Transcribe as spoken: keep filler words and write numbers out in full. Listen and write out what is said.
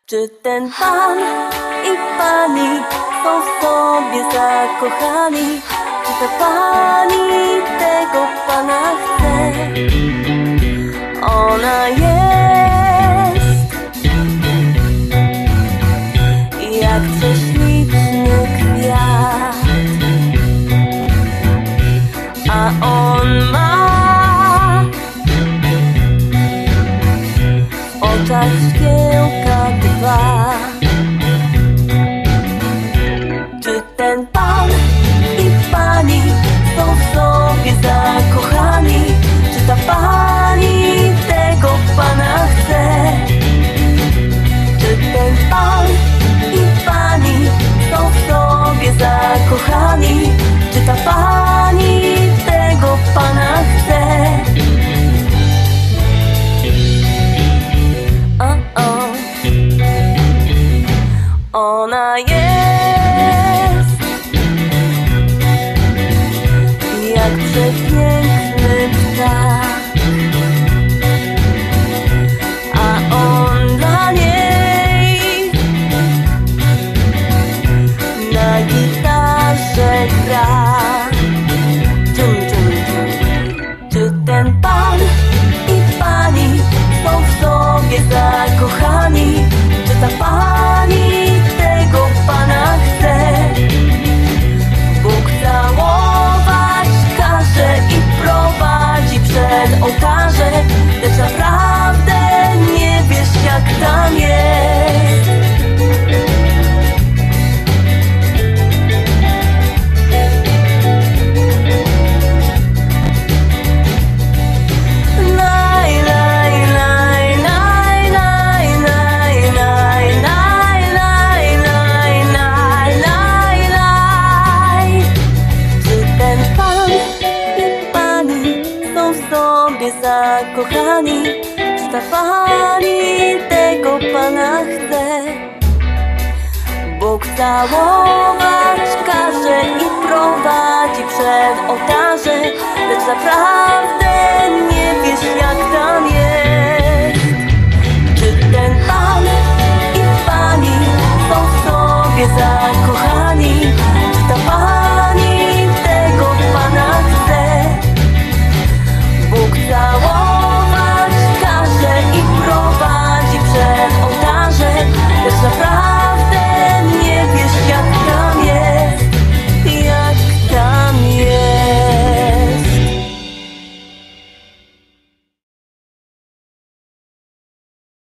Czy ten pan i pani są w sobie zakochani? Czy ta pani tego pana chce? Ona jest jak prześliczny kwiat, a on ma w oczach szkiełka dwa. Czy ten pan i pani są w sobie zakochani? Czy ta pani tego pana chce? Czy ten pan i pani są w sobie zakochani? Czy ta pani tego pana chce? O, o. Ona jest jak przepiękny ptak, a on dla niej na gitarze gra. Dżum, dżum, dżum. Czy ten pan i pani są w sobie zakochani? Czy ta pani tego pana chce? Bóg całować każe i prowadzi przed ołtarze, lecz naprawdę nie wiesz, jak tam jest. Zakochani, czy ta pani tego pana chce? Bóg całować każe i prowadzi przed ołtarze, lecz naprawdę nie wiesz,